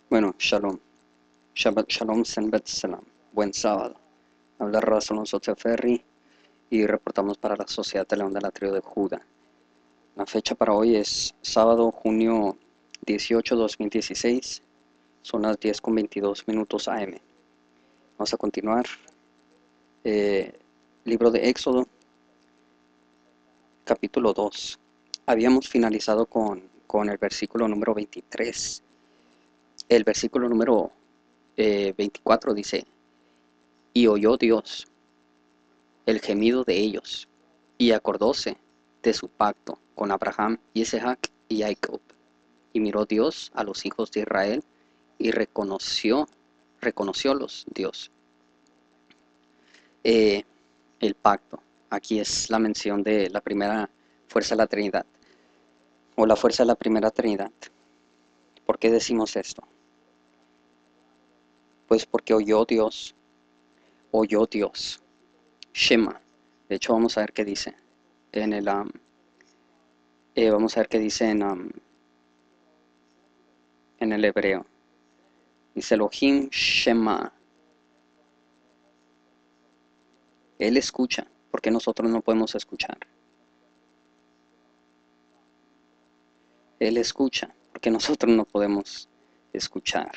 Bueno, shalom. Shabbat shalom, senbet selam. Buen sábado. Habla Razo Alonso Teferri y reportamos para la Sociedad de León de la Tribu de Judá. La fecha para hoy es sábado, junio 18, 2016. Son las 10:22 AM. Vamos a continuar. Libro de Éxodo, capítulo 2. Habíamos finalizado con el versículo número 23. El versículo número 24 dice: Y oyó Dios el gemido de ellos, y acordóse de su pacto con Abraham, Isaac y Jacob. Y miró Dios a los hijos de Israel, y reconociólos Dios. El pacto. Aquí es la mención de la primera fuerza de la Trinidad, o la fuerza de la primera Trinidad. ¿Por qué decimos esto? Pues porque oyó Dios, Shema. De hecho, vamos a ver qué dice en el vamos a ver qué dice en el hebreo. Dice Elohim Shema. Él escucha, porque nosotros no podemos escuchar. Él escucha, porque nosotros no podemos escuchar.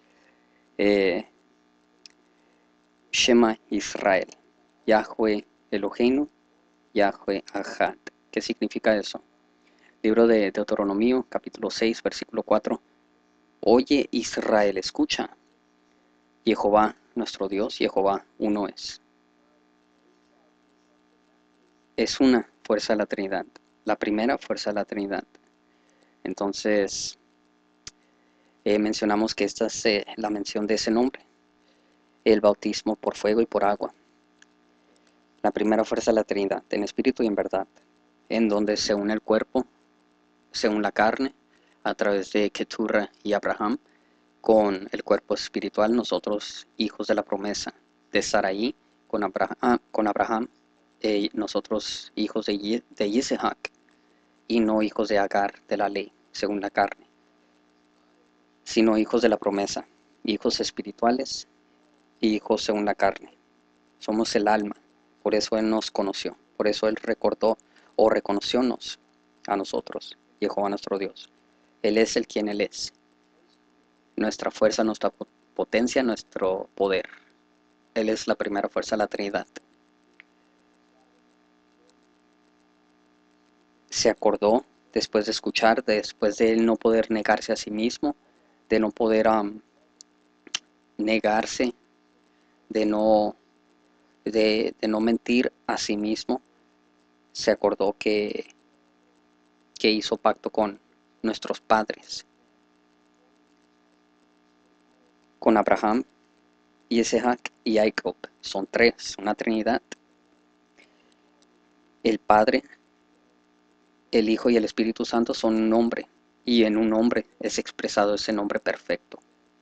Shema Israel. Yahweh Eloheinu, Yahweh Ahad. ¿Qué significa eso? Libro de Deuteronomio, capítulo 6, versículo 4. Oye Israel, escucha. Jehová, nuestro Dios, Jehová, uno es. Es una fuerza de la Trinidad, la primera fuerza de la Trinidad. Entonces, mencionamos que esta es la mención de ese nombre, el bautismo por fuego y por agua. La primera fuerza de la Trinidad, en espíritu y en verdad, en donde se une el cuerpo, según la carne, a través de Keturah y Abraham, con el cuerpo espiritual, nosotros hijos de la promesa de Sarai, con Abraham, nosotros hijos de Isaac, y no hijos de Agar de la ley, según la carne, sino hijos de la promesa, hijos espirituales y hijos según la carne. Somos el alma, por eso Él nos conoció, por eso Él recordó o reconociónos a nosotros, Jehová nuestro Dios. Él es el quien Él es, nuestra fuerza, nuestra potencia, nuestro poder. Él es la primera fuerza de la Trinidad. Se acordó después de escuchar, después de Él no poder negarse a sí mismo, de no poder negarse, de no mentir a sí mismo, se acordó que hizo pacto con nuestros padres, con Abraham, Isaac y Jacob. Son tres, una Trinidad. El Padre, el Hijo y el Espíritu Santo son un hombre, y en un hombre es expresado ese nombre perfecto.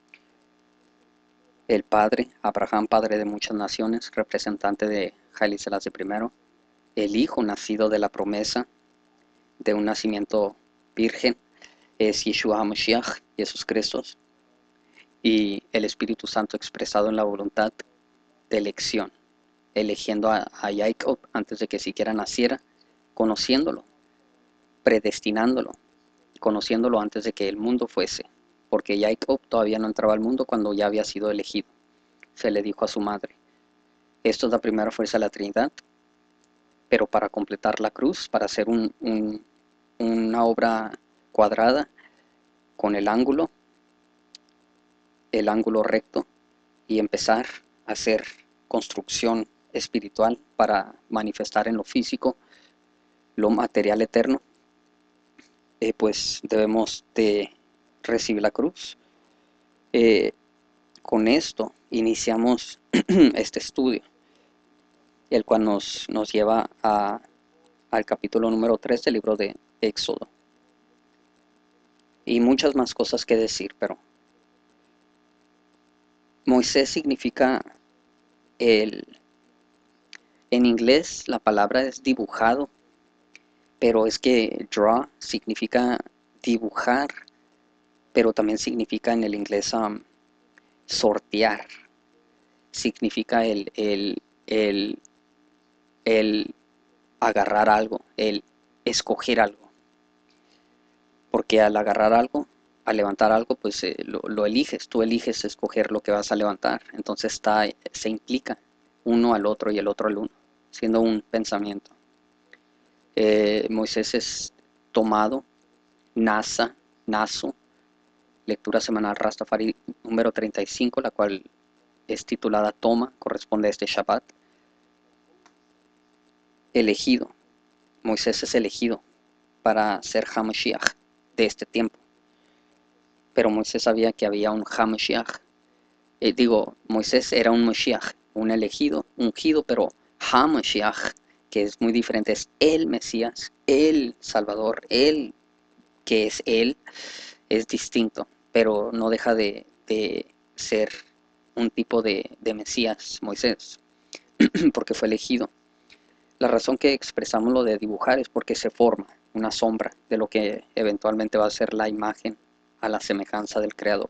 El Padre, Abraham, padre de muchas naciones, representante de Haile Selassie I. El Hijo, nacido de la promesa, de un nacimiento virgen, es Yeshua HaMashiach, Jesús Cristo. Y el Espíritu Santo expresado en la voluntad de elección, eligiendo a Jacob antes de que siquiera naciera, conociéndolo, predestinándolo, conociéndolo antes de que el mundo fuese, porque Jacob todavía no entraba al mundo cuando ya había sido elegido. Se le dijo a su madre: esto es la primera fuerza de la Trinidad, pero para completar la cruz, para hacer una obra cuadrada con el ángulo recto, y empezar a hacer construcción espiritual para manifestar en lo físico lo material eterno, pues debemos de recibir la cruz. Con esto iniciamos este estudio, el cual nos lleva al capítulo número 3 del libro de Éxodo. Y muchas más cosas que decir, pero Moisés significa en inglés la palabra es dibujado, pero es que draw significa dibujar pero también significa en el inglés sortear, significa el agarrar algo, el escoger algo, porque al agarrar algo, al levantar algo, pues lo eliges, tú eliges escoger lo que vas a levantar, entonces se implica uno al otro y el otro al uno, siendo un pensamiento. Moisés es tomado, Nasa, Naso, lectura semanal Rastafari número 35, la cual es titulada Toma, corresponde a este Shabbat. Elegido, Moisés es elegido para ser Hamashiach de este tiempo, pero Moisés sabía que había un Hamashiach. Moisés era un Mashiach, un elegido, ungido, pero Hamashiach, que es muy diferente, es el Mesías, el Salvador, el que es él, es distinto, pero no deja de ser un tipo de Mesías, Moisés, porque fue elegido. La razón que expresamos lo de dibujar es porque se forma una sombra de lo que eventualmente va a ser la imagen a la semejanza del Creador.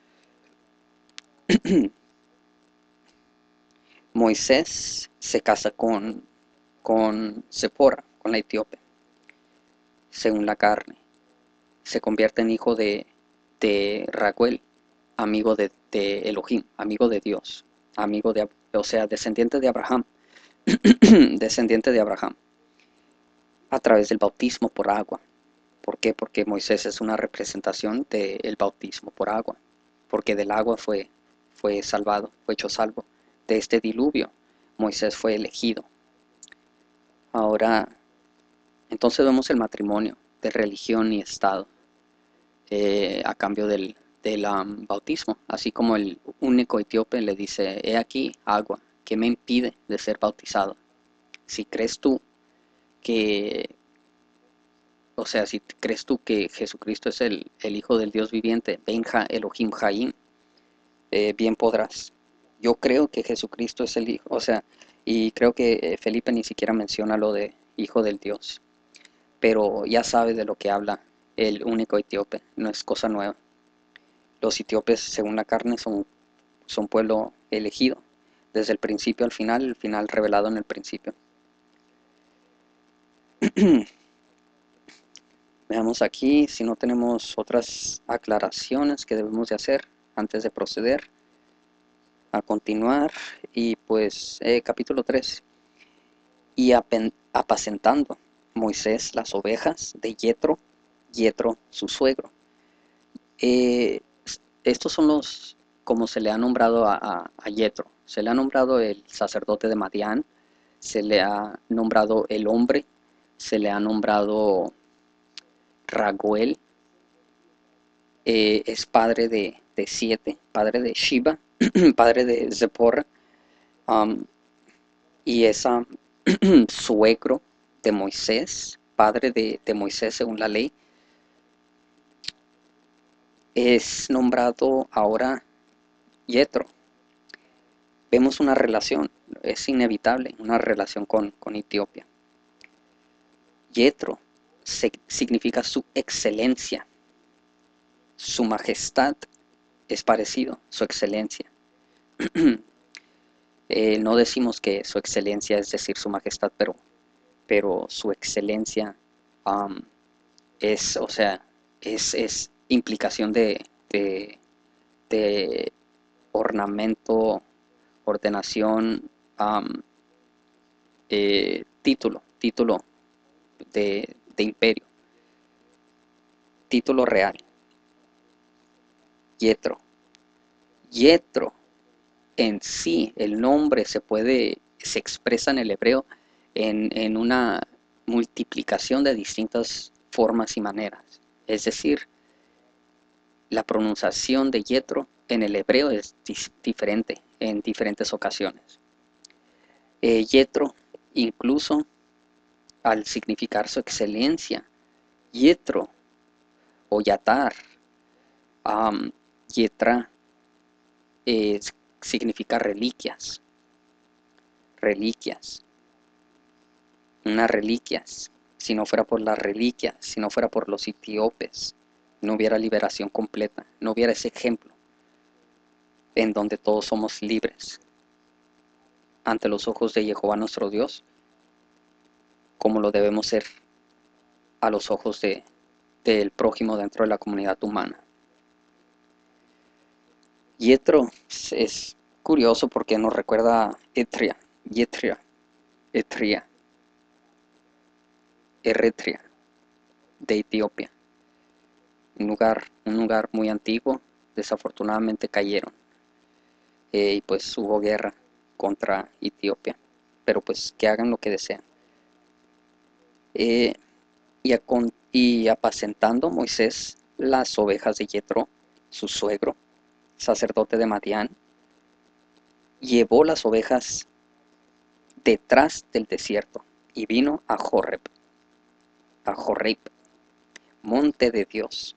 Moisés se casa con Zipora, con la etíope, según la carne. Se convierte en hijo de Raguel, amigo de Elohim, amigo de Dios, o sea, descendiente de Abraham, descendiente de Abraham, a través del bautismo por agua. ¿Por qué? Porque Moisés es una representación del bautismo por agua, porque del agua fue salvado, fue hecho salvo. De este diluvio, Moisés fue elegido. Ahora, entonces vemos el matrimonio de religión y Estado a cambio del bautismo, así como el único etíope le dice, he aquí agua, ¿qué me impide de ser bautizado? Si crees tú que, o sea, si crees tú que Jesucristo es el Hijo del Dios viviente, Benja Elohim Jaim, bien podrás. Yo creo que Jesucristo es el Hijo, o sea, y creo que Felipe ni siquiera menciona lo de Hijo del Dios, pero ya sabe de lo que habla el único etíope, no es cosa nueva. Los etíopes, según la carne, son pueblo elegido, desde el final revelado en el principio. Veamos aquí si no tenemos otras aclaraciones que debemos de hacer antes de proceder a continuar. Y pues capítulo 3. Y apacentando Moisés las ovejas de Yetro su suegro. Estos son los, como se le ha nombrado a Yetro. Se le ha nombrado el sacerdote de Madián, se le ha nombrado el hombre, se le ha nombrado Raguel, es padre de siete, padre de Shiva, padre de Zipporah, um, y es suegro de Moisés, padre de Moisés según la ley. Es nombrado ahora Yetro. Vemos una relación, es inevitable, una relación con Etiopía. Yetro significa su excelencia, su majestad es parecido, su excelencia. No decimos que su excelencia es decir su majestad, pero su excelencia um, o sea, es implicación de, de ornamento, ordenación, um, título de imperio, título real. Yetro. Yetro en sí, el nombre se expresa en el hebreo en una multiplicación de distintas formas y maneras. Es decir, la pronunciación de Yetro en el hebreo es diferente en diferentes ocasiones. Yetro, incluso al significar su excelencia, Yetro o Yatar, Yetra, eh, significa reliquias, reliquias, unas reliquias, si no fuera por las reliquias, si no fuera por los etíopes, no hubiera liberación completa, no hubiera ese ejemplo en donde todos somos libres ante los ojos de Jehová nuestro Dios, como lo debemos ser a los ojos del prójimo dentro de la comunidad humana. Yetro es curioso porque nos recuerda a Etria, Eretria, de Etiopía. Un lugar muy antiguo, desafortunadamente cayeron. Y pues hubo guerra contra Etiopía, pero pues que hagan lo que desean. Eh, y apacentando Moisés las ovejas de Yetro, su suegro, sacerdote de Madián, llevó las ovejas detrás del desierto y vino a Horeb, monte de Dios,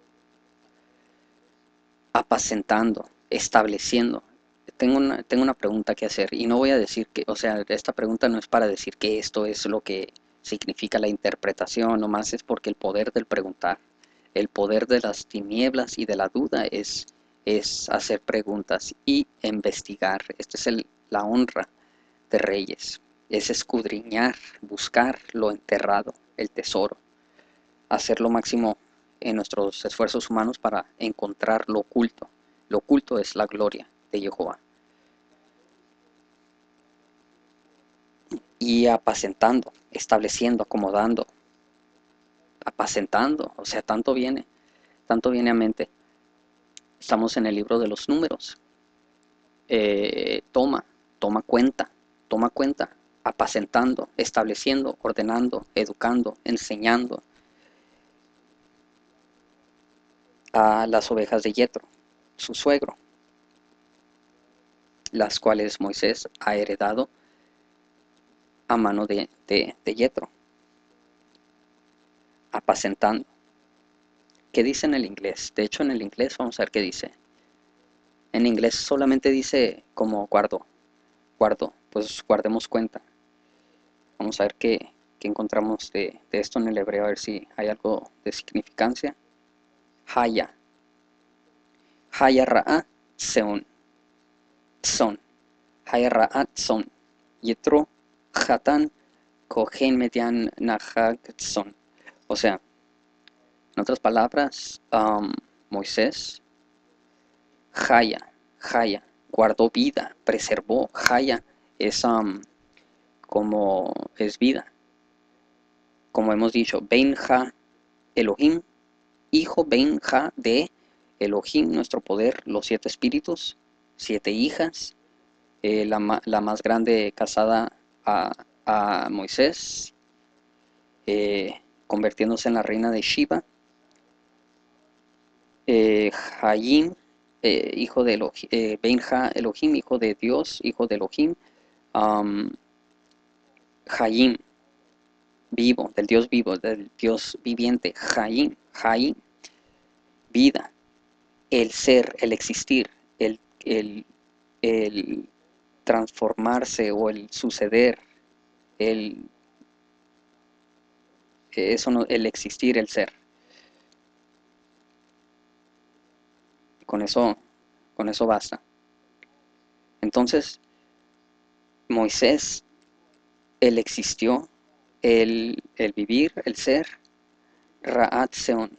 apacentando, estableciendo. Tengo una pregunta que hacer y no voy a decir que, o sea, esta pregunta no es para decir que esto es lo que significa la interpretación, nomás es porque el poder del preguntar, el poder de las tinieblas y de la duda es hacer preguntas y investigar. Esta es la honra de reyes, es escudriñar, buscar lo enterrado, el tesoro, hacer lo máximo en nuestros esfuerzos humanos para encontrar lo oculto. Lo oculto es la gloria de Jehová. Y apacentando, estableciendo, acomodando, apacentando, o sea, tanto viene a mente. Estamos en el libro de los números. Toma cuenta, apacentando, estableciendo, ordenando, educando, enseñando a las ovejas de Yetro, su suegro, las cuales Moisés ha heredado a mano de Yetro, apacentando. ¿Qué dice en el inglés? De hecho, en el inglés vamos a ver qué dice. En inglés solamente dice como guardo, pues guardemos cuenta. Vamos a ver qué encontramos de esto en el hebreo, a ver si hay algo de significancia. Haya, Haya Ra'a Seon, Son, Haya Ra'a Son, Yetro Hatan Kohen Median Nahag Son. O sea, en otras palabras, Moisés, Jaya, guardó vida, preservó. Jaya es como es vida. Como hemos dicho, Benja Elohim, hijo Benja de Elohim, nuestro poder, los 7 espíritus, 7 hijas, la más grande casada a Moisés, convirtiéndose en la reina de Shiva. Hayim, hijo de Elohim, Benja Elohim, hijo de Dios, hijo de Elohim. Hayim, vivo, del Dios viviente. Hayim, vida, el ser, el existir, el, el transformarse o el suceder, el, eso no, el existir, el ser. Con eso, con eso basta. Entonces, Moisés, él existió, el vivir, el ser, Ra'at Seon.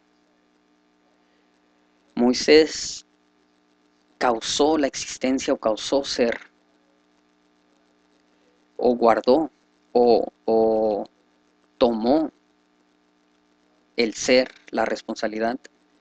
Moisés causó la existencia o causó ser, o guardó, o tomó el ser, la responsabilidad,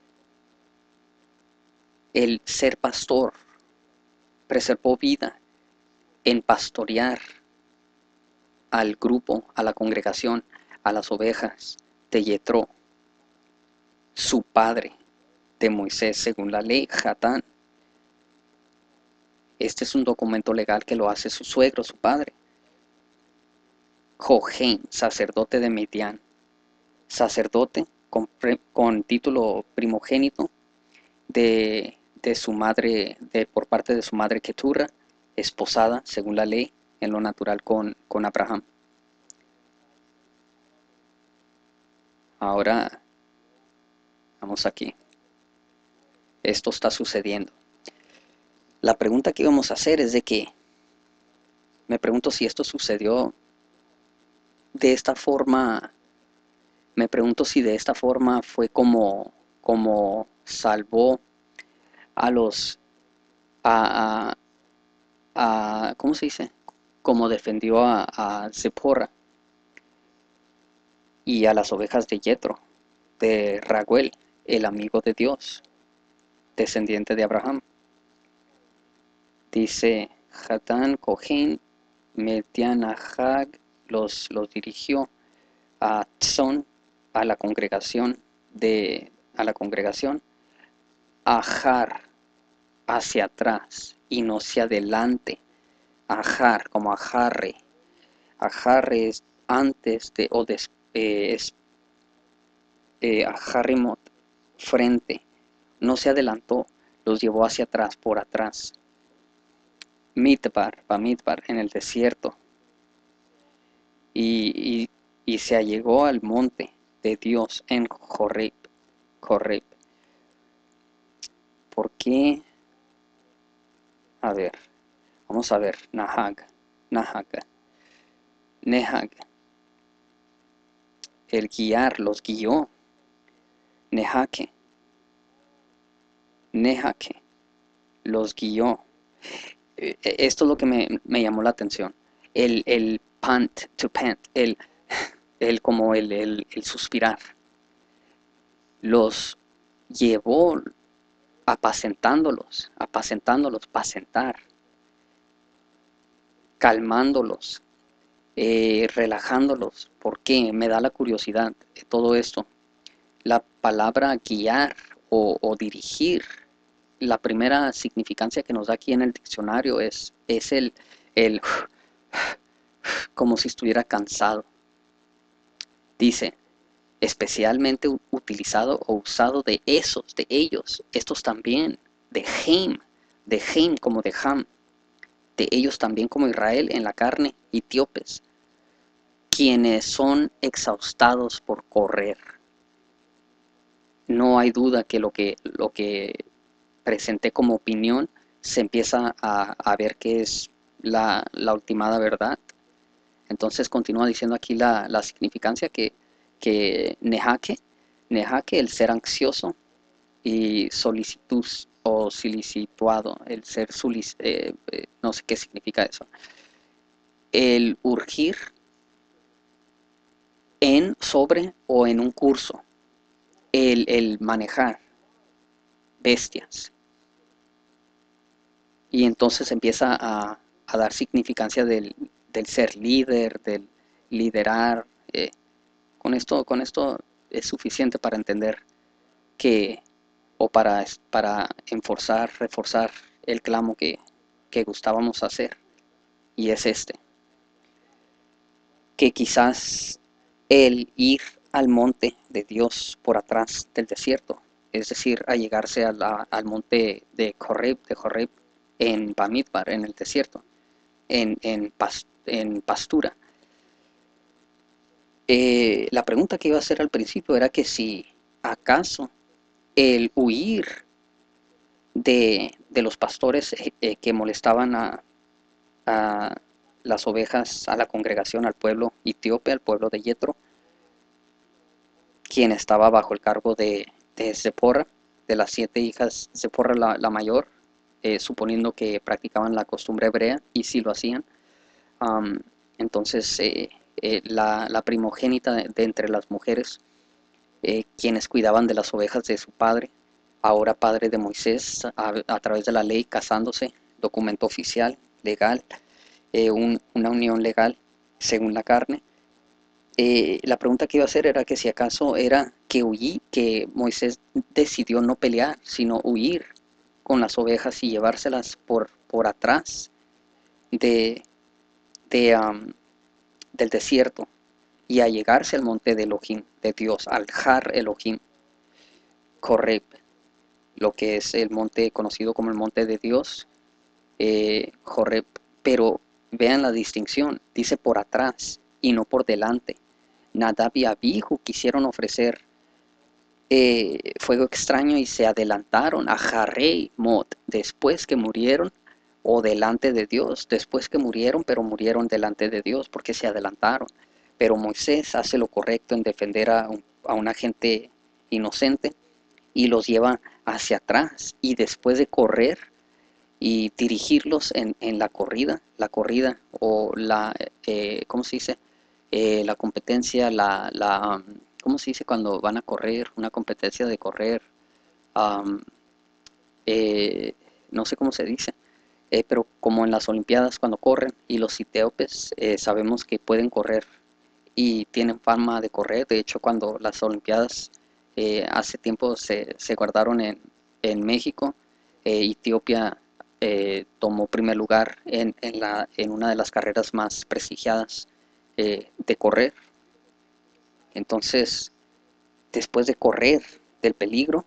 el ser pastor, preservó vida en pastorear al grupo, a la congregación, a las ovejas de Yetro, su padre de Moisés, según la ley, Hatán. Este es un documento legal que lo hace su suegro, su padre. Cohen, sacerdote de Midian, sacerdote con título primogénito de su madre, por parte de su madre Keturra, esposada, según la ley, en lo natural con Abraham. Ahora Vamos aquí. Esto está sucediendo. La pregunta que íbamos a hacer es de que me pregunto si esto sucedió de esta forma. Me pregunto si de esta forma fue como salvó a los, a, ¿cómo se dice? Como defendió a Zipporah y a las ovejas de Yetro, de Raguel, el amigo de Dios, descendiente de Abraham. Dice, Hatán, Cohen, Medianahag los dirigió a Tzon, a la congregación, Ajar hacia atrás y no hacia adelante. Ajar, como ajarre. Ajarre es antes de, o des, es ajarrimot, frente. No se adelantó, los llevó hacia atrás, por atrás. Midbar, Bamidbar, en el desierto. Y se allegó al monte de Dios en Horeb. ¿Por qué? A ver, vamos a ver. Nehag. El guiar, los guió. Nehake, los guió. Esto es lo que me llamó la atención. El pant, to pant, como el suspirar. Los llevó apacentándolos, pacentar, calmándolos, relajándolos. ¿Por qué? Me da la curiosidad de todo esto. La palabra guiar o dirigir, la primera significancia que nos da aquí en el diccionario es el como si estuviera cansado. Dice, especialmente utilizado o usado de ellos, estos también, de Heim como de Ham, de ellos también como Israel en la carne, etíopes, quienes son exhaustados por correr. No hay duda que lo que presenté como opinión se empieza a ver que es la ultimada verdad. Entonces continúa diciendo aquí la significancia que Nehake, el ser ansioso, y solicitud o solicituado, el ser no sé qué significa eso. El urgir sobre o en un curso, el manejar bestias. Y entonces empieza a dar significancia del ser líder, del liderar. Con esto es suficiente para entender que, o para reforzar el clamo que gustábamos hacer, y es que quizás el ir al monte de Dios por atrás del desierto, es decir, a llegarse al monte de Horeb, en Bamidbar, en el desierto, en pastura. La pregunta que iba a hacer al principio era que si acaso el huir de los pastores que molestaban a las ovejas, a la congregación, al pueblo etíope, al pueblo de Yetro, quien estaba bajo el cargo de Zipporah, de las 7 hijas, Zipporah la mayor, suponiendo que practicaban la costumbre hebrea, y sí lo hacían. Um, entonces, la primogénita de entre las mujeres, quienes cuidaban de las ovejas de su padre, ahora padre de Moisés, a través de la ley, casándose, documento oficial, legal, una unión legal según la carne. La pregunta que iba a hacer era que si acaso era que Moisés decidió no pelear, sino huir con las ovejas y llevárselas por atrás de, del desierto, y a llegarse al monte de Elohim, de Dios, al Har Elohim, Horeb, lo que es el monte conocido como el monte de Dios, Horeb. Pero vean la distinción, dice por atrás y no por delante. Nadab y Abihu quisieron ofrecer fuego extraño y se adelantaron a Jarrei Mot después que murieron o delante de Dios, después que murieron, pero murieron delante de Dios porque se adelantaron. Pero Moisés hace lo correcto en defender a una gente inocente y los lleva hacia atrás y después de correr y dirigirlos en la corrida o ¿cómo se dice? La competencia, ¿cómo se dice cuando van a correr? Una competencia de correr, um, eh, no sé cómo se dice, pero como en las Olimpiadas cuando corren y los etíopes sabemos que pueden correr y tienen fama de correr. De hecho, cuando las Olimpiadas hace tiempo se guardaron en México, Etiopía tomó primer lugar en una de las carreras más prestigiadas de correr. Entonces, después de correr del peligro,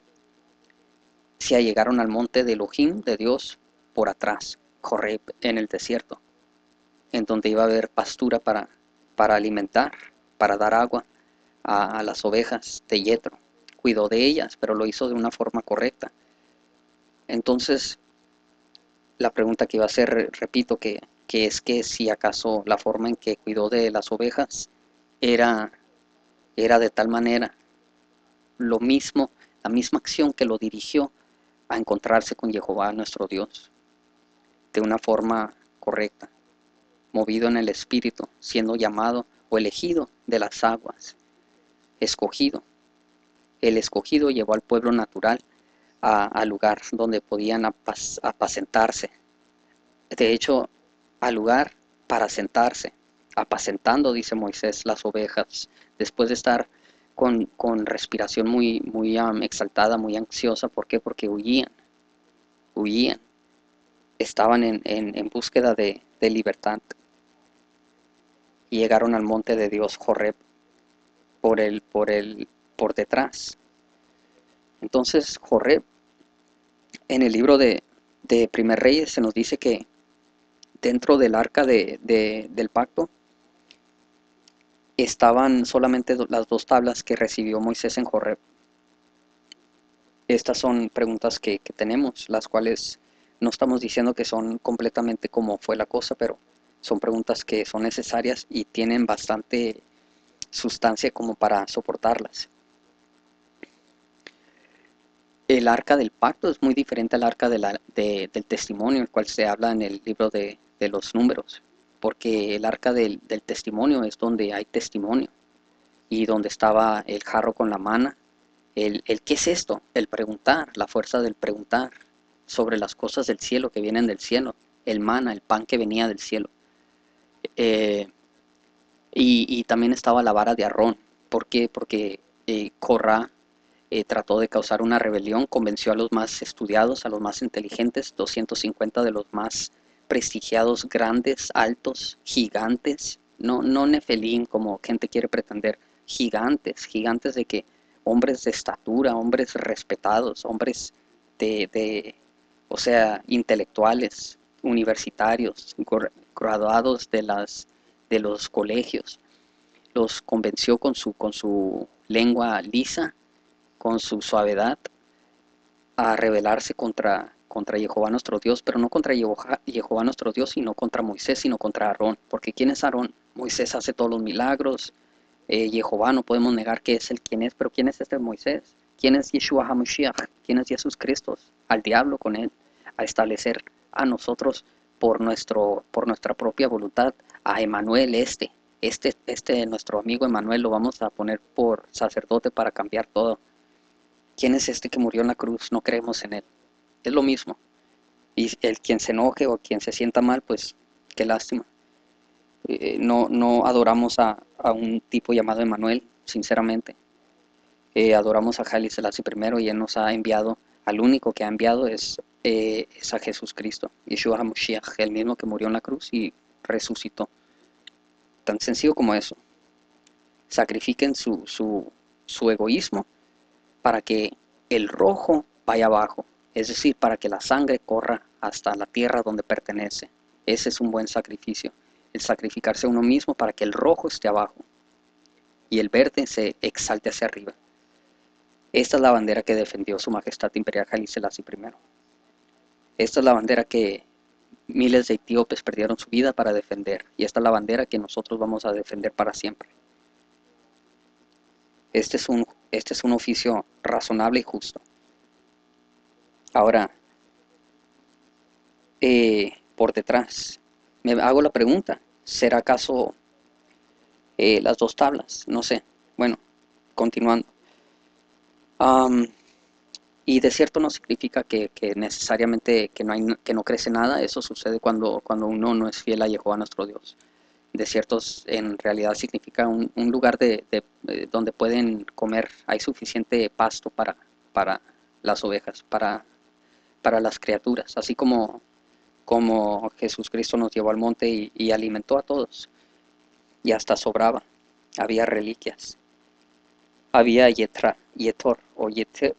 se llegaron al monte de Elohim, de Dios, por atrás, Horeb, en el desierto, en donde iba a haber pastura para alimentar, para dar agua a las ovejas de Yetro. Cuidó de ellas, pero lo hizo de una forma correcta. Entonces, la pregunta que iba a hacer, repito, que es que si acaso la forma en que cuidó de las ovejas era, era de tal manera, lo mismo, la misma acción que lo dirigió a encontrarse con Jehová nuestro Dios, de una forma correcta, movido en el Espíritu, siendo llamado o elegido de las aguas, escogido. El escogido llevó al pueblo natural al lugar donde podían apacentarse. De hecho, al lugar para sentarse, apacentando, dice Moisés, las ovejas, después de estar con respiración muy exaltada, muy ansiosa. ¿Por qué? Porque huían, estaban en búsqueda de libertad y llegaron al monte de Dios, Horeb, por detrás. Entonces, Horeb, en el libro de Primer Reyes se nos dice que dentro del arca del pacto estaban solamente las dos tablas que recibió Moisés en Horeb. Estas son preguntas que tenemos, las cuales no estamos diciendo que son completamente como fue la cosa, pero son preguntas que son necesarias y tienen bastante sustancia como para soportarlas. El arca del pacto es muy diferente al arca del testimonio, el cual se habla en el libro de los números, porque el arca del testimonio es donde hay testimonio y donde estaba el jarro con la mana, el ¿qué es esto? El preguntar, la fuerza del preguntar sobre las cosas del cielo que vienen del cielo, el mana, el pan que venía del cielo. Eh, y también estaba la vara de Aarón. ¿Por qué? Porque Corra trató de causar una rebelión, convenció a los más estudiados, a los más inteligentes, 250 de los más prestigiados, grandes, altos, gigantes, no Nefelín como gente quiere pretender, gigantes de que hombres de estatura, hombres respetados, hombres o sea, intelectuales, universitarios, graduados de los colegios, los convenció con su lengua lisa, con su suavidad, a rebelarse contra Jehová nuestro Dios, pero no contra Jehová nuestro Dios, sino contra Moisés, sino contra Aarón. Porque ¿quién es Aarón? Moisés hace todos los milagros, Jehová no podemos negar que es el quien es, pero ¿quién es este Moisés? ¿Quién es Yeshua HaMashiach? ¿Quién es Jesús Cristo? Al diablo con él, a establecer a nosotros por nuestra propia voluntad, a Emanuel nuestro amigo Emanuel lo vamos a poner por sacerdote para cambiar todo. ¿Quién es este que murió en la cruz? No creemos en él. Es lo mismo. Y el quien se enoje o quien se sienta mal, pues qué lástima. No adoramos a un tipo llamado Emanuel, sinceramente. Adoramos a Haile Selassie primero y él nos ha enviado, al único que ha enviado es a Jesús Cristo, Yeshua HaMashiach, el mismo que murió en la cruz y resucitó. Tan sencillo como eso. Sacrifiquen su egoísmo para que el rojo vaya abajo, es decir, para que la sangre corra hasta la tierra donde pertenece. Ese es un buen sacrificio, el sacrificarse a uno mismo para que el rojo esté abajo y el verde se exalte hacia arriba. Esta es la bandera que defendió Su Majestad Imperial Haile Selassie I. Esta es la bandera que miles de etíopes perdieron su vida para defender. Y esta es la bandera que nosotros vamos a defender para siempre. Este es un oficio razonable y justo. Ahora, por detrás, me hago la pregunta, ¿será acaso las dos tablas? No sé. Bueno, continuando. Y de cierto no significa que necesariamente que no crece nada. Eso sucede cuando uno no es fiel a Jehová nuestro Dios. Desiertos en realidad significa un lugar donde pueden comer, hay suficiente pasto para las ovejas, para las criaturas, así como Jesucristo nos llevó al monte y alimentó a todos, y hasta sobraba, había reliquias, había Yetor, o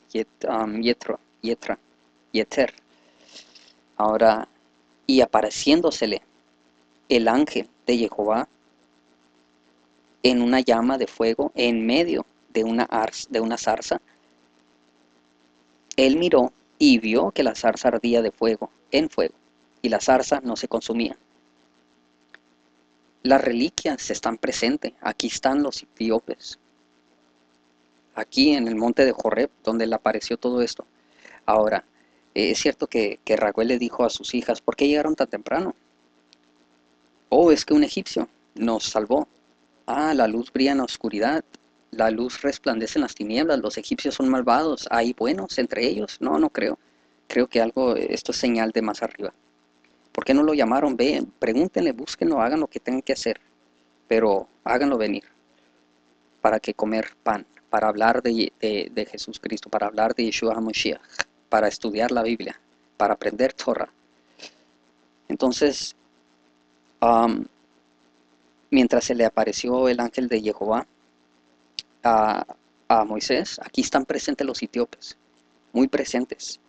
Yeter, ahora, y apareciéndosele el ángel de Jehová en una llama de fuego en medio de una zarza. Él miró y vio que la zarza ardía en fuego, y la zarza no se consumía. Las reliquias están presentes, aquí están los etíopes, aquí en el monte de Joreb, donde le apareció todo esto. Ahora, es cierto que Raguel le dijo a sus hijas, ¿por qué llegaron tan temprano? Oh, es que un egipcio nos salvó. Ah, la luz brilla en la oscuridad, la luz resplandece en las tinieblas, los egipcios son malvados, ¿hay buenos entre ellos? No, no creo. Creo que esto es señal de más arriba. ¿Por qué no lo llamaron? Ven, pregúntenle, búsquenlo, hagan lo que tengan que hacer, pero háganlo venir para que comer pan, para hablar de Jesucristo, para hablar de Yeshua HaMashiach, para estudiar la Biblia, para aprender Torah. Entonces, mientras se le apareció el ángel de Jehová a, a Moisés, aquí están presentes los etíopes, muy presentes,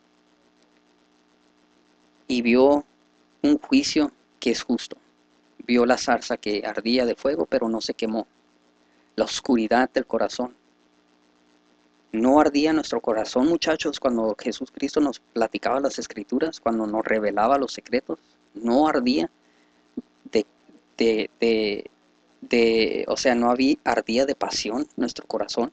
y vio un juicio que es justo. Vio la zarza que ardía de fuego, pero no se quemó. La oscuridad del corazón. No ardía nuestro corazón, muchachos, cuando Jesucristo nos platicaba las escrituras, cuando nos revelaba los secretos. No ardía de, de, o sea, ardía de pasión nuestro corazón.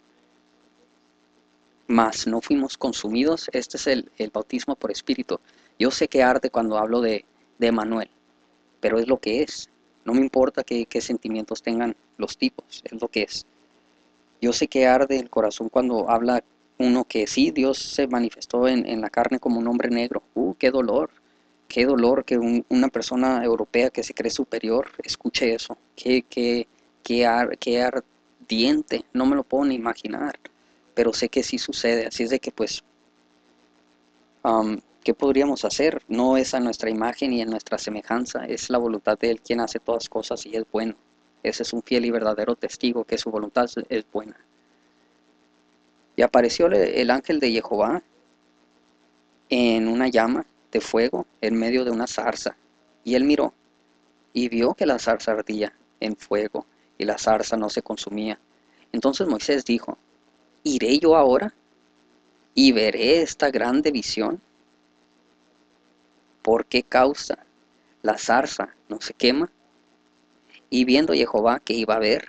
Mas no fuimos consumidos. Este es el bautismo por espíritu. Yo sé que arde cuando hablo de Manuel, pero es lo que es. No me importa qué sentimientos tengan los tipos, es lo que es. Yo sé que arde el corazón cuando habla uno que sí, Dios se manifestó en la carne como un hombre negro. Qué dolor que una persona europea que se cree superior escuche eso. Qué ardiente, no me lo puedo ni imaginar, pero sé que sí sucede. Así es de que pues, ¿qué podríamos hacer? No es a nuestra imagen y en nuestra semejanza, es la voluntad de Él quien hace todas cosas y es bueno. Ese es un fiel y verdadero testigo que su voluntad es buena. Y apareció el ángel de Jehová en una llama de fuego en medio de una zarza. Y él miró y vio que la zarza ardía en fuego y la zarza no se consumía. Entonces Moisés dijo, ¿iré yo ahora y veré esta grande visión? ¿Por qué causa la zarza no se quema? Y viendo Jehová que iba a ver,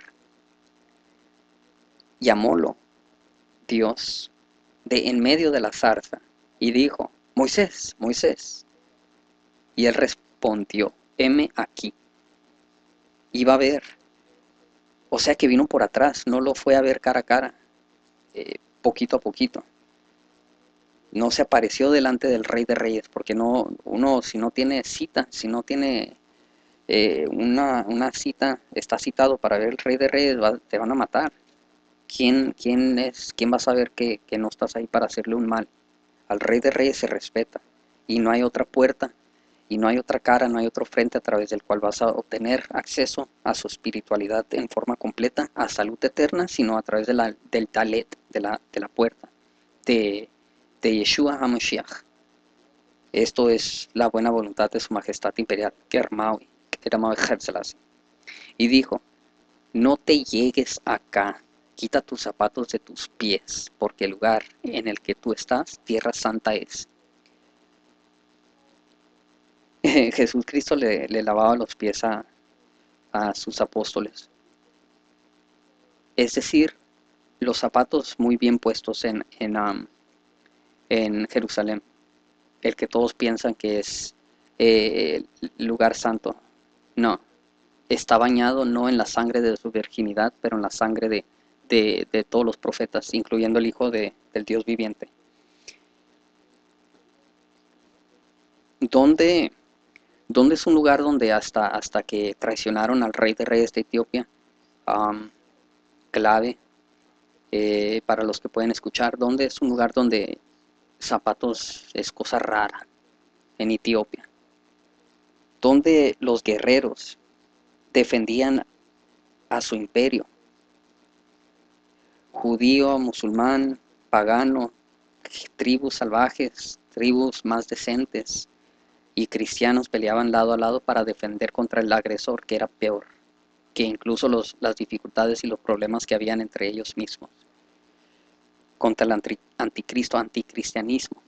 llamólo Dios de en medio de la zarza y dijo, Moisés, Moisés. Y él respondió, heme aquí. Iba a ver, o sea que vino por atrás, no lo fue a ver cara a cara, poquito a poquito. No se apareció delante del Rey de Reyes, porque uno si no tiene cita, si no tiene una cita, está citado para ver el Rey de Reyes, te van a matar. ¿Quién va a saber que no estás ahí para hacerle un mal? Al Rey de Reyes se respeta y no hay otra puerta y no hay otra cara, no hay otro frente a través del cual vas a obtener acceso a su espiritualidad en forma completa, a salud eterna, sino a través del talet, de la puerta, de Yeshua HaMashiach. Esto es la buena voluntad de su majestad imperial, Kermaui, Selassie. Y dijo, no te llegues acá, quita tus zapatos de tus pies, porque el lugar en el que tú estás, tierra santa es. Jesús Cristo le lavaba los pies a sus apóstoles. Es decir, los zapatos muy bien puestos en Jerusalén, el que todos piensan que es el lugar santo. No, está bañado no en la sangre de su virginidad, pero en la sangre de todos los profetas, incluyendo el Hijo del Dios viviente. ¿Dónde, dónde es un lugar donde hasta que traicionaron al rey de reyes de Etiopía? Um, Clave para los que pueden escuchar, ¿dónde es un lugar donde zapatos es cosa rara? En Etiopía. Donde los guerreros defendían a su imperio, judío, musulmán, pagano, tribus salvajes, tribus más decentes y cristianos peleaban lado a lado para defender contra el agresor, que era peor que incluso las dificultades y los problemas que habían entre ellos mismos, contra el anticristo, anticristianismo.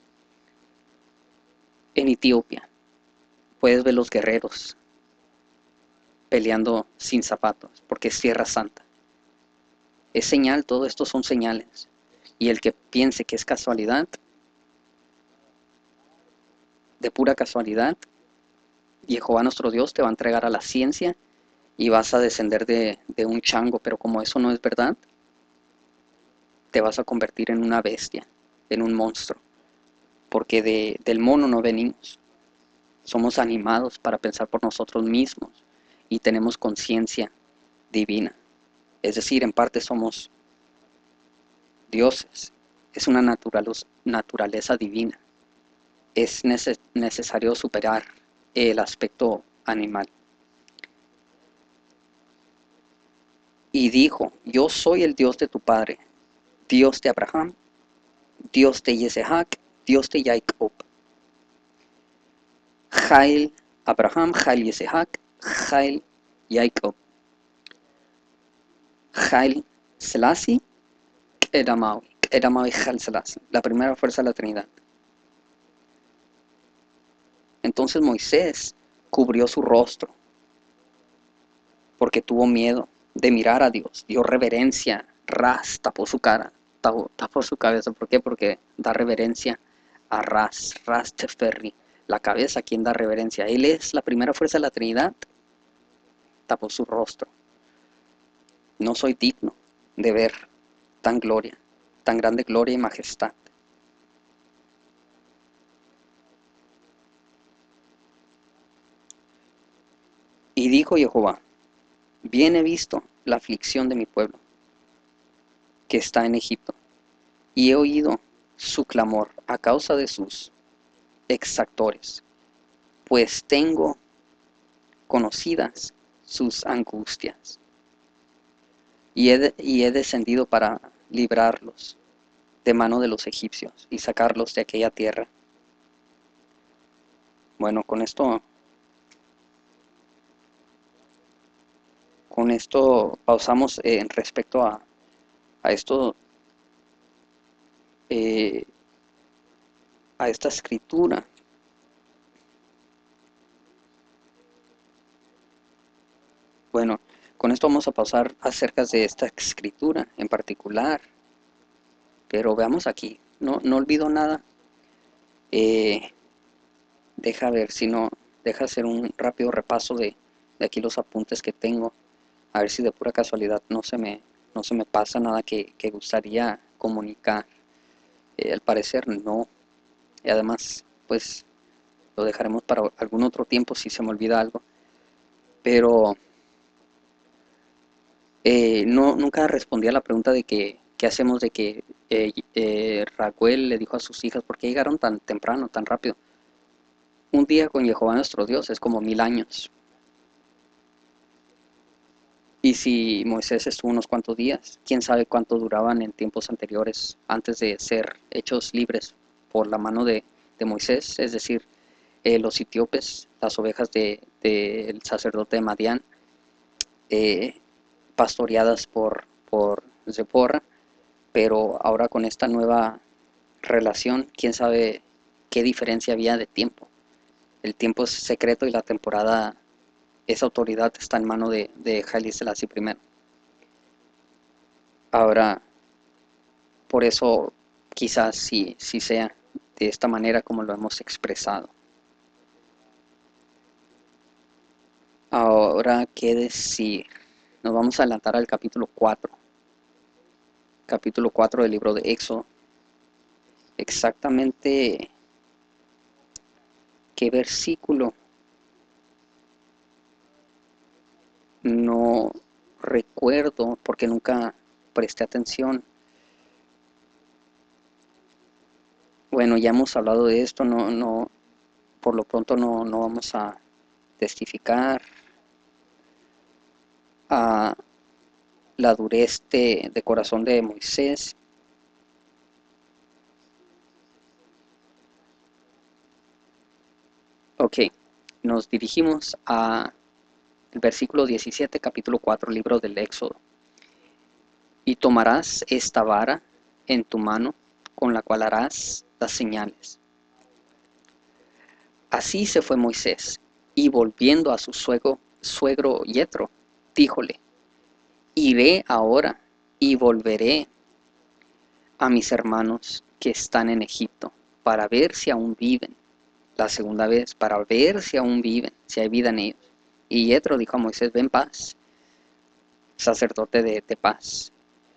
En Etiopía puedes ver los guerreros peleando sin zapatos, porque es tierra santa. Es señal, todo esto son señales. Y el que piense que es casualidad, de pura casualidad, Jehová nuestro Dios te va a entregar a la ciencia y vas a descender de un chango, pero como eso no es verdad, te vas a convertir en una bestia, en un monstruo, porque del mono no venimos. Somos animados para pensar por nosotros mismos y tenemos conciencia divina. Es decir, en parte somos dioses. Es una naturaleza divina. Es necesario superar el aspecto animal. Y dijo, yo soy el Dios de tu padre, Dios de Abraham, Dios de Isaac, Dios de Jacob. Jael Abraham, Jael Isaac, Jael Jacob. Jael Selassie, Edamaui Jael Selassie, la primera fuerza de la Trinidad. Entonces Moisés cubrió su rostro porque tuvo miedo de mirar a Dios, dio reverencia, tapó su cara, tapó su cabeza. ¿Por qué? Porque da reverencia a Ras Teferri, la cabeza. ¿Quién da reverencia? Él es la primera fuerza de la Trinidad, tapó su rostro. No soy digno de ver tan grande gloria y majestad. Y dijo Jehová, bien he visto la aflicción de mi pueblo, que está en Egipto, y he oído su clamor a causa de sus exactores, pues tengo conocidas sus angustias, y he descendido para librarlos de mano de los egipcios y sacarlos de aquella tierra. Bueno, con esto pausamos en respecto a esto, eh, a esta escritura. Bueno, con esto vamos a pausar acerca de esta escritura en particular, pero veamos aquí, no olvido nada. Eh, Deja ver si no, deja hacer un rápido repaso de aquí los apuntes que tengo, a ver si de pura casualidad no se me pasa nada que gustaría comunicar. Al parecer no, y además pues lo dejaremos para algún otro tiempo si se me olvida algo, pero nunca respondí a la pregunta de qué hacemos de que Raguel le dijo a sus hijas, ¿por qué llegaron tan temprano, tan rápido? Un día con Jehová nuestro Dios es como 1000 años. Y si Moisés estuvo unos cuantos días, quién sabe cuánto duraban en tiempos anteriores antes de ser hechos libres por la mano de Moisés, es decir, los etíopes, las ovejas del sacerdote de Madián, eh, pastoreadas por Zipporah, pero ahora con esta nueva relación, quién sabe qué diferencia había de tiempo. El tiempo es secreto y la temporada, esa autoridad está en mano de Haile Selassie I. Ahora, por eso quizás sí sea de esta manera como lo hemos expresado. Ahora, ¿qué decir? Nos vamos a adelantar al capítulo 4. Capítulo 4 del libro de Éxodo. Exactamente qué versículo no recuerdo porque nunca presté atención. Bueno, ya hemos hablado de esto, por lo pronto no vamos a testificar a la durez de corazón de Moisés. Ok, nos dirigimos a el versículo 17, capítulo 4, libro del Éxodo. Y tomarás esta vara en tu mano, con la cual harás las señales. Así se fue Moisés, y volviendo a su suegro Yetro, díjole: Iré ahora y volveré a mis hermanos que están en Egipto, para ver si aún viven. La segunda vez, para ver si aún viven, si hay vida en ellos. Y Yetro dijo a Moisés: ven paz, sacerdote de paz.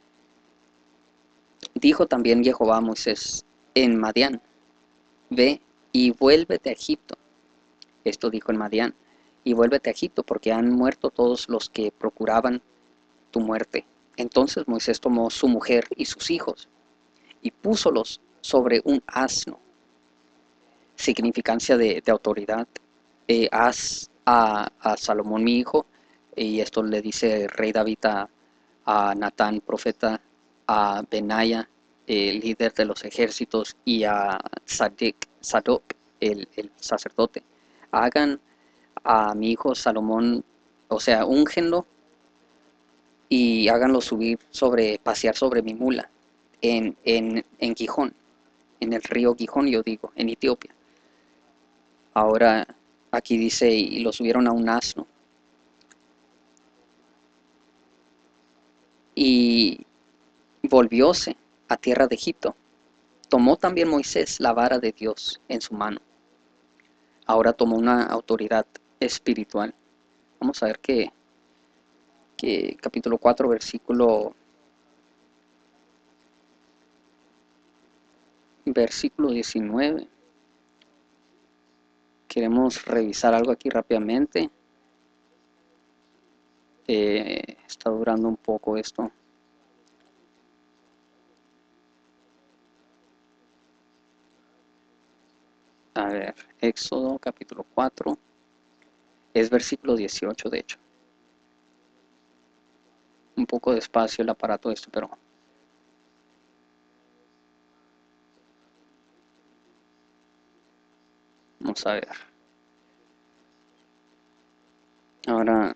Dijo también Jehová a Moisés en Madián: ve y vuélvete a Egipto. Esto dijo en Madián: y vuélvete a Egipto, porque han muerto todos los que procuraban tu muerte. Entonces Moisés tomó su mujer y sus hijos, y púsolos sobre un asno, significancia de autoridad. Haz a Salomón mi hijo, y esto le dice el rey David a Natán, profeta, a Benaya, el líder de los ejércitos, y a Sadoc, el sacerdote. Hagan a mi hijo Salomón, o sea, úngenlo y háganlo subir pasear sobre mi mula en Gijón, en el río Gijón, yo digo, en Etiopía. Ahora aquí dice, y lo subieron a un asno. Y volvióse a tierra de Egipto. Tomó también Moisés la vara de Dios en su mano. Ahora tomó una autoridad espiritual. Vamos a ver que capítulo 4, versículo 19. Queremos revisar algo aquí rápidamente. Está durando un poco esto. A ver, Éxodo capítulo 4. Es versículo 18, de hecho. Un poco despacio el aparato esto, pero vamos a ver. Ahora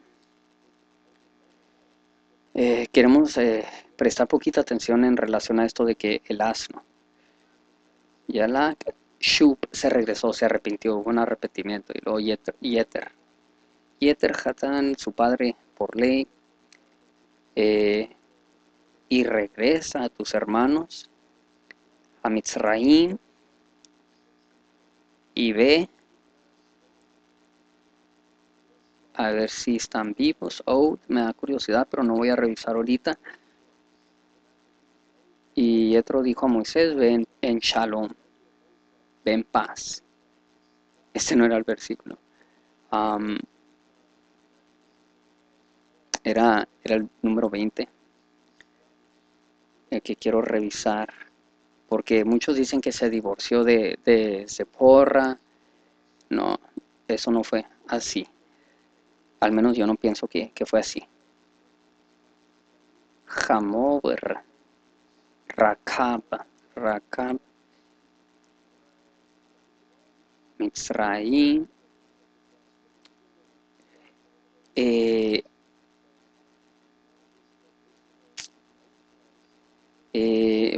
queremos prestar poquita atención en relación a esto de que el asno, ya la Shub se regresó, se arrepintió, hubo un arrepentimiento, y luego Yeter Hatán, su padre por ley, eh, y regresa a tus hermanos, a Mitzraim, y ve a ver si están vivos. Me da curiosidad, pero no voy a revisar ahorita. Y Yetro dijo a Moisés: ven en Shalom, ven paz. Este no era el versículo. Um, era el número 20, el que quiero revisar. Porque muchos dicen que se divorció de Zipporah. No, eso no fue así. Al menos yo no pienso que fue así. Jamover, Rakab, Mitzraim, eh,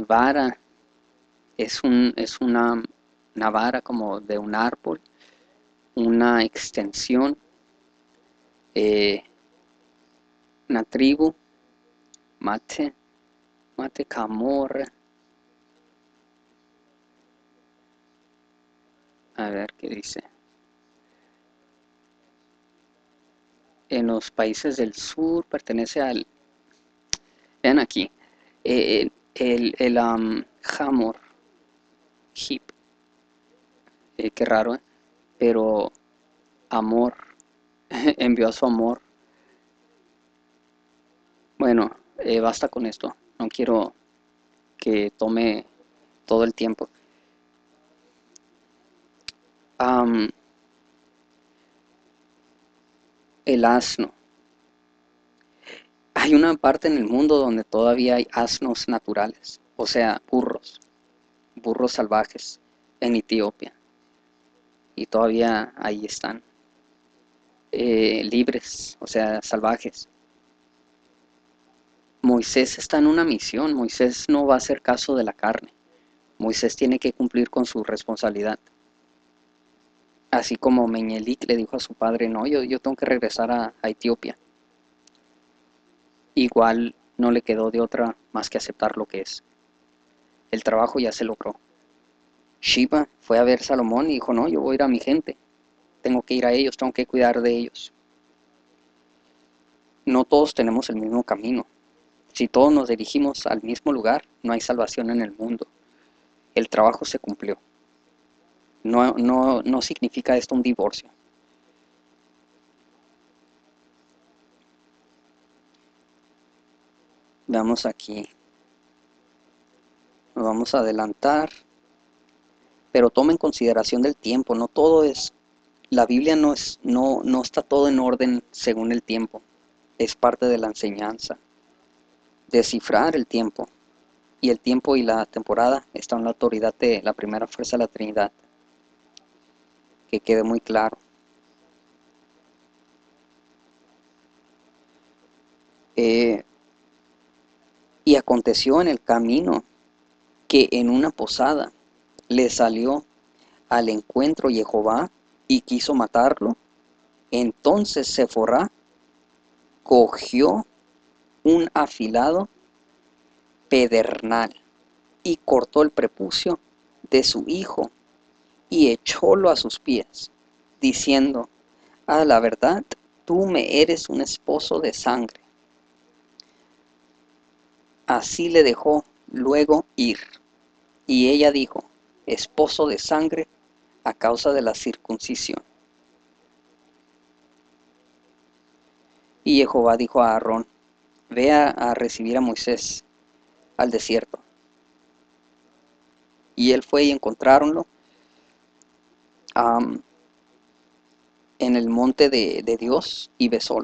vara es una vara como de un árbol, una extensión, eh, una tribu, mate, mate camorra. A ver qué dice. En los países del sur pertenece al, vean aquí, jamor, hip, qué raro, pero amor, envió a su amor. Bueno, basta con esto, no quiero que tome todo el tiempo. Am, el asno. Hay una parte en el mundo donde todavía hay asnos naturales, o sea, burros salvajes en Etiopía, y todavía ahí están, libres, o sea, salvajes. Moisés está en una misión, Moisés no va a hacer caso de la carne, Moisés tiene que cumplir con su responsabilidad. Así como Meñelic le dijo a su padre, no, yo tengo que regresar a Etiopía. Igual no le quedó de otra más que aceptar lo que es. El trabajo ya se logró. Shiva fue a ver a Salomón y dijo, no, yo voy a ir a mi gente, tengo que ir a ellos, tengo que cuidar de ellos. No todos tenemos el mismo camino. Si todos nos dirigimos al mismo lugar, no hay salvación en el mundo. El trabajo se cumplió. No significa esto un divorcio. Veamos aquí. Nos vamos a adelantar. Pero toma en consideración del tiempo. No todo es. La Biblia no está todo en orden según el tiempo. Es parte de la enseñanza. Descifrar el tiempo. Y el tiempo y la temporada están en la autoridad de la primera fuerza de la Trinidad. Que quede muy claro. Eh, y aconteció en el camino que en una posada le salió al encuentro Jehová y quiso matarlo. Entonces Sephorá cogió un afilado pedernal y cortó el prepucio de su hijo y echólo a sus pies, diciendo, a la verdad, tú me eres un esposo de sangre. Así le dejó luego ir. Y ella dijo, esposo de sangre a causa de la circuncisión. Y Jehová dijo a Aarón, ve a recibir a Moisés al desierto. Y él fue y encontráronlo um, en el monte de Dios y besólo.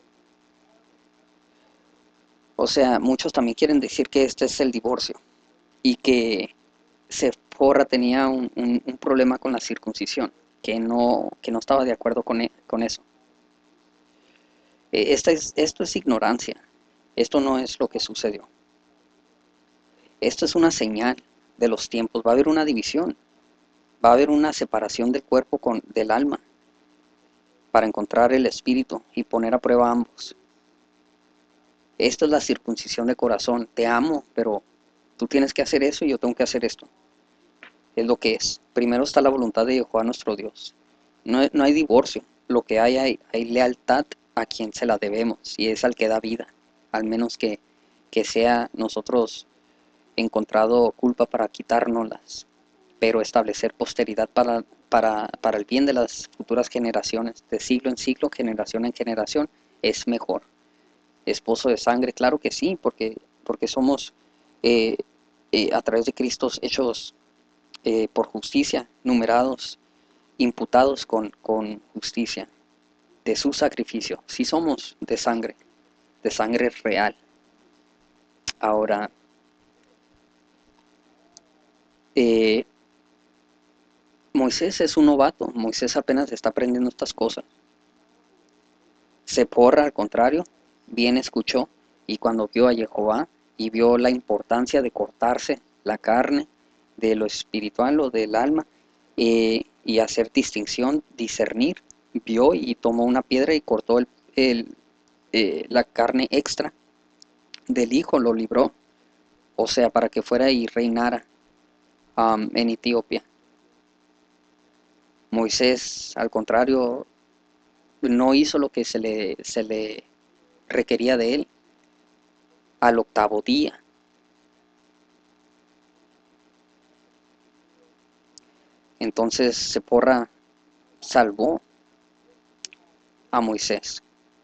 O sea, muchos también quieren decir que este es el divorcio y que Sephora tenía un problema con la circuncisión, que no estaba de acuerdo con eso. Esto es ignorancia, esto no es lo que sucedió. Esto es una señal de los tiempos, va a haber una división, va a haber una separación del cuerpo del alma para encontrar el espíritu y poner a prueba ambos. Esto es la circuncisión de corazón, te amo, pero tú tienes que hacer eso y yo tengo que hacer esto. Es lo que es. Primero está la voluntad de Jehová nuestro Dios. No hay divorcio, lo que hay lealtad a quien se la debemos y es al que da vida, al menos que sea nosotros encontrado culpa para quitárnoslas, pero establecer posteridad para el bien de las futuras generaciones, de siglo en siglo, generación en generación, es mejor. Esposo de sangre, claro que sí, porque somos eh, a través de Cristo hechos por justicia, numerados, imputados con justicia, de su sacrificio. Sí somos de sangre real. Ahora, eh, Moisés es un novato, Moisés apenas está aprendiendo estas cosas. Sephora, al contrario, bien escuchó y cuando vio a Jehová y vio la importancia de cortarse la carne de lo espiritual o del alma, y hacer distinción, discernir. Vio y tomó una piedra y cortó la carne extra del hijo, lo libró, o sea, para que fuera y reinara en Etiopía. Moisés, al contrario, no hizo lo que se le requería de él al octavo día. Entonces Sephora salvó a Moisés.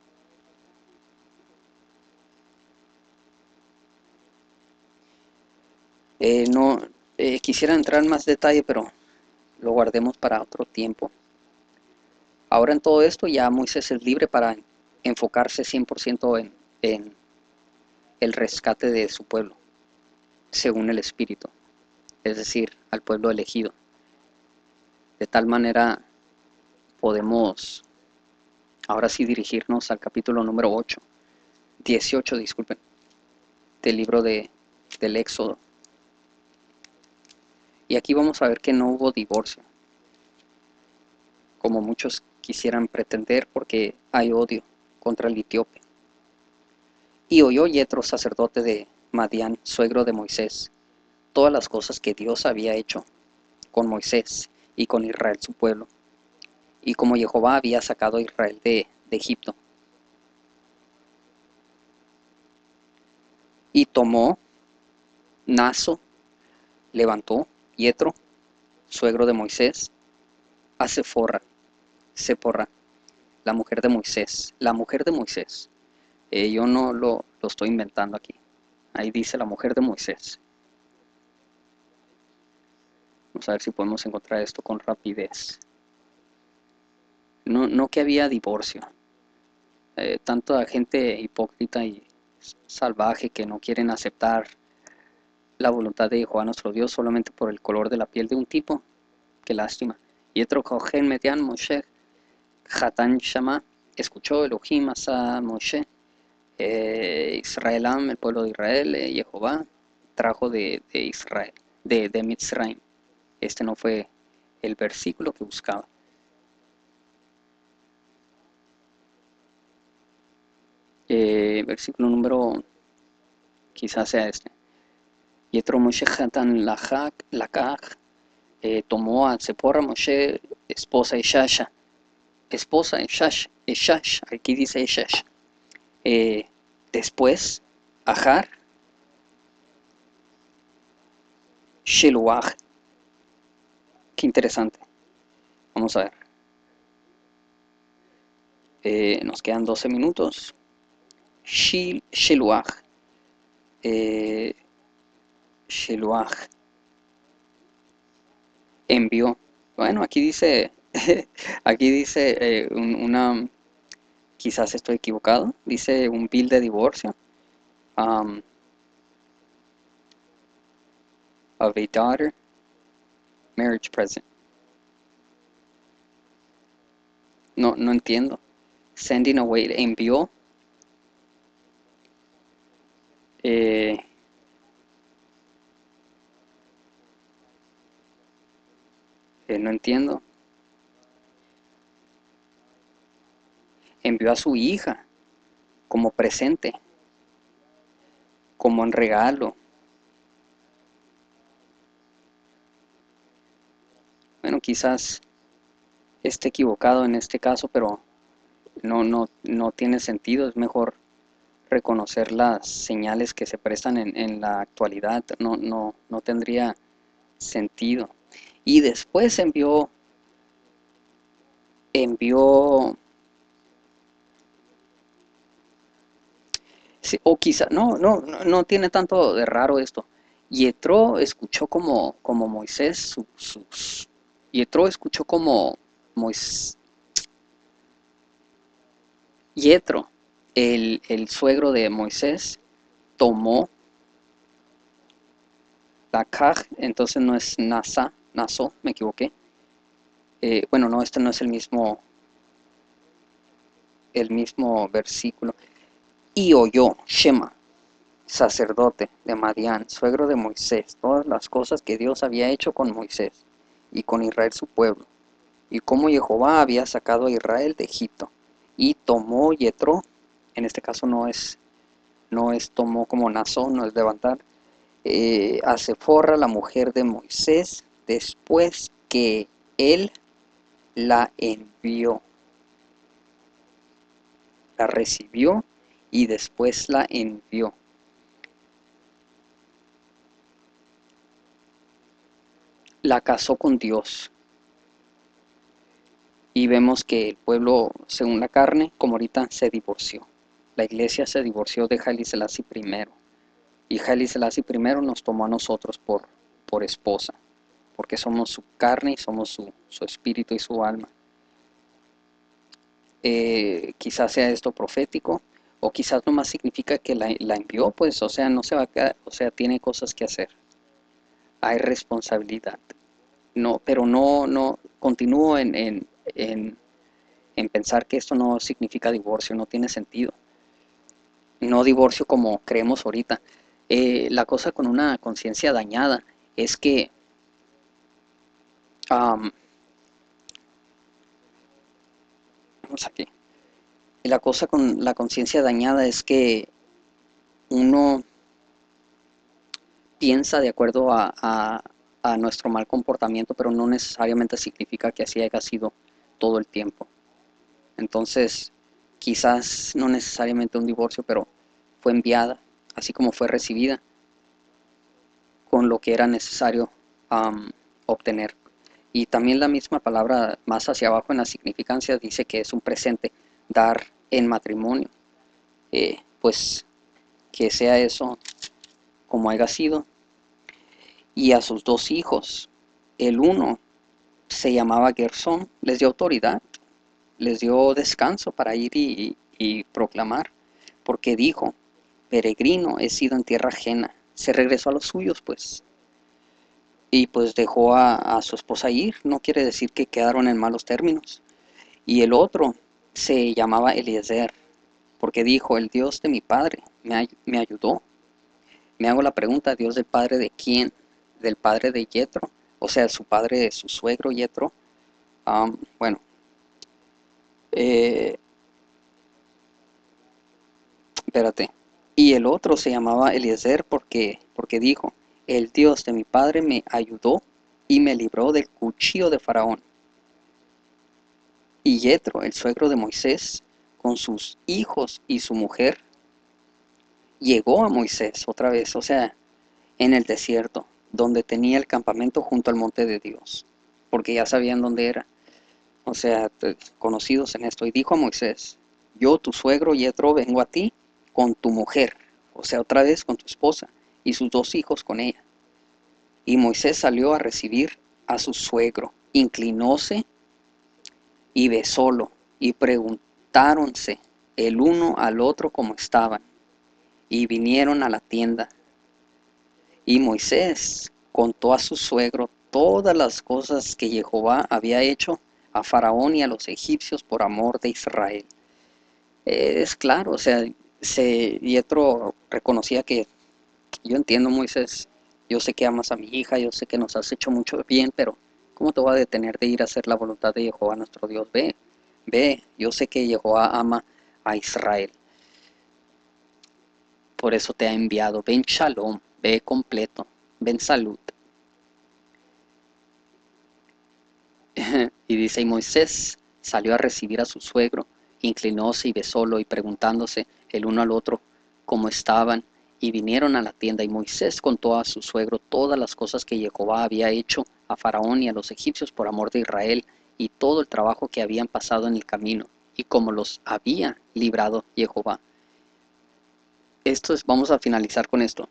No quisiera entrar en más detalle, pero lo guardemos para otro tiempo. Ahora en todo esto ya Moisés es libre para enfocarse 100% en el rescate de su pueblo, según el Espíritu, es decir, al pueblo elegido. De tal manera podemos ahora sí dirigirnos al capítulo número 18, disculpen, del libro del Éxodo. Y aquí vamos a ver que no hubo divorcio, como muchos quisieran pretender, porque hay odio contra el etíope. Y oyó Yetro, sacerdote de Madián, suegro de Moisés, todas las cosas que Dios había hecho con Moisés y con Israel su pueblo, y como Jehová había sacado a Israel de Egipto. Y tomó Naso, levantó Yetro, suegro de Moisés, a Sephora, la mujer de Moisés. La mujer de Moisés. Yo no lo estoy inventando aquí. Ahí dice la mujer de Moisés. Vamos a ver si podemos encontrar esto con rapidez. No que había divorcio. Tanta gente hipócrita y salvaje que no quieren aceptar la voluntad de Jehová nuestro Dios solamente por el color de la piel de un tipo. Qué lástima. Yetro Cohen Median Moshe Hatan Shama, escuchó Elohim a Moshe, Israelam, el pueblo de Israel, Jehová trajo de Israel, de Mitzrayim. Este no fue el versículo que buscaba. Versículo número, quizás sea este. Yetro Moshe Hatan Lakach, tomó a Sephora Moshe, esposa de Shasha, Eshash, aquí dice Eshash. Después, Ajar, Sheluach. Qué interesante. Vamos a ver. Nos quedan 12 minutos. Sheluach. Sheluach envió. Bueno, aquí dice, aquí dice quizás estoy equivocado, dice un bill de divorcio. Of a daughter, marriage present. No entiendo. Sending away, envió. No entiendo. Envió a su hija como presente, como en regalo. Bueno, quizás esté equivocado en este caso, pero no tiene sentido. Es mejor reconocer las señales que se prestan en la actualidad. No tendría sentido. Y después envió sí, o quizá, no tiene tanto de raro esto. Yetro escuchó como Moisés, Yetro escuchó como Moisés, Yetro, el suegro de Moisés, tomó la Kaj, entonces no es Naso, me equivoqué. Bueno, no, este no es el mismo versículo. Y oyó, Shema, sacerdote de Madián, suegro de Moisés, todas las cosas que Dios había hecho con Moisés y con Israel su pueblo, y cómo Jehová había sacado a Israel de Egipto. Y tomó Yetro, en este caso no es tomó como nazo, no es levantar, a Sephora, la mujer de Moisés, después que él la envió, la recibió y después la envió. La casó con Dios. Y vemos que el pueblo, según la carne, como ahorita, se divorció. La iglesia se divorció de Haile Selassie I. Y Haile Selassie I nos tomó a nosotros por esposa, porque somos su carne y somos su espíritu y su alma. Quizás sea esto profético, o quizás nomás significa que la envió, pues, o sea, no se va a quedar, o sea, tiene cosas que hacer. Hay responsabilidad. No, pero no continúo en pensar que esto no significa divorcio, no tiene sentido. No divorcio como creemos ahorita. La cosa con una conciencia dañada es que um, vamos aquí. La cosa con la conciencia dañada es que uno piensa de acuerdo a nuestro mal comportamiento, pero no necesariamente significa que así haya sido todo el tiempo. Entonces, quizás no necesariamente un divorcio, pero fue enviada, así como fue recibida, con lo que era necesario um, obtener. Y también la misma palabra más hacia abajo en la significancia dice que es un presente, dar en matrimonio. Pues que sea eso como haya sido. Y a sus dos hijos, el uno se llamaba Gersón, les dio autoridad, les dio descanso para ir y proclamar, porque dijo, peregrino he sido en tierra ajena, se regresó a los suyos pues, y pues dejó a su esposa ir, no quiere decir que quedaron en malos términos. Y el otro se llamaba Eliezer, porque dijo, el Dios de mi padre me ayudó. Me hago la pregunta, ¿Dios del padre de quién? Del padre de Yetro, o sea, su padre, su suegro Yetro. Bueno, eh, espérate. Y el otro se llamaba Eliezer porque dijo, el Dios de mi padre me ayudó y me libró del cuchillo de Faraón. Y Yetro, el suegro de Moisés, con sus hijos y su mujer, llegó a Moisés otra vez, o sea, en el desierto, donde tenía el campamento junto al monte de Dios, porque ya sabían dónde era, o sea, conocidos en esto. Y dijo a Moisés, yo, tu suegro Yetro, vengo a ti con tu mujer, o sea, otra vez con tu esposa, y sus dos hijos con ella. Y Moisés salió a recibir a su suegro, inclinóse y besólo, y preguntáronse el uno al otro cómo estaban, y vinieron a la tienda. Y Moisés contó a su suegro todas las cosas que Jehová había hecho a Faraón y a los egipcios por amor de Israel. Es claro, o sea, Yetro reconocía que yo entiendo, Moisés, yo sé que amas a mi hija, yo sé que nos has hecho mucho bien, pero ¿cómo te voy a detener de ir a hacer la voluntad de Jehová nuestro Dios? Ve, yo sé que Jehová ama a Israel, por eso te ha enviado. Ven shalom, ve completo, ven salud. Y dice, y Moisés salió a recibir a su suegro, inclinóse y besólo, y preguntándose el uno al otro cómo estaban, y vinieron a la tienda, y Moisés contó a su suegro todas las cosas que Jehová había hecho a Faraón y a los egipcios por amor de Israel, y todo el trabajo que habían pasado en el camino, y cómo los había librado Jehová. Vamos a finalizar con esto.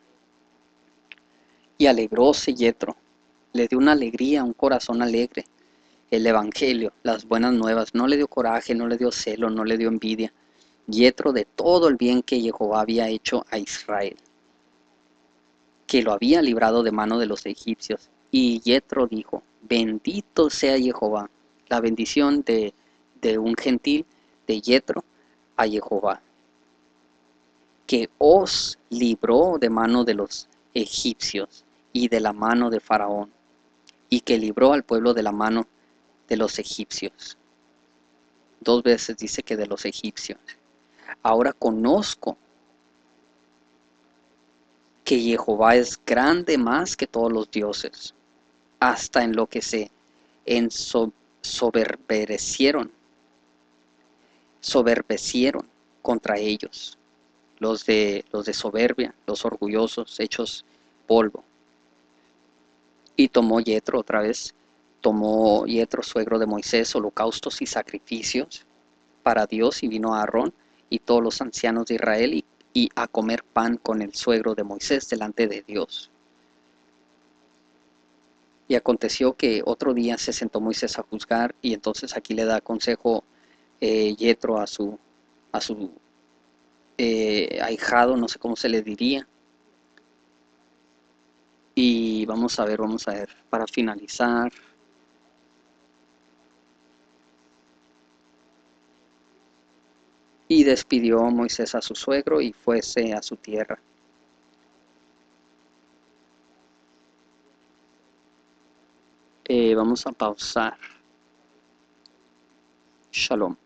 Y alegróse Yetro, le dio una alegría, un corazón alegre, el evangelio, las buenas nuevas. No le dio coraje, no le dio celo, no le dio envidia. Yetro de todo el bien que Jehová había hecho a Israel, que lo había librado de mano de los egipcios. Y Yetro dijo, bendito sea Jehová. La bendición de un gentil, de Yetro, a Jehová, que os libró de mano de los egipcios y de la mano de Faraón, y que libró al pueblo de la mano de los egipcios. 2 veces dice que de los egipcios. Ahora conozco que Jehová es grande más que todos los dioses, hasta en lo que se ensoberbecieron contra ellos, los de soberbia, los orgullosos, hechos polvo. Y tomó Yetro, suegro de Moisés, holocaustos y sacrificios para Dios, y vino a Aarón y todos los ancianos de Israel y a comer pan con el suegro de Moisés delante de Dios. Y aconteció que otro día se sentó Moisés a juzgar, y entonces aquí le da consejo Yetro a su ahijado, no sé cómo se le diría. Y vamos a ver, para finalizar. Y despidió Moisés a su suegro y fuese a su tierra. Vamos a pausar. Shalom.